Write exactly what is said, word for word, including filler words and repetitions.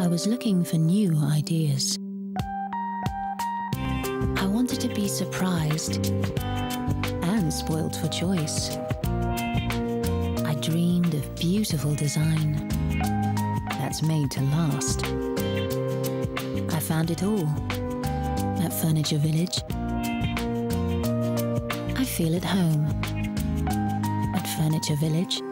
I was looking for new ideas. I wanted to be surprised and spoiled for choice. I dreamed of beautiful design that's made to last. I found it all at Furniture Village. I feel at home at Furniture Village.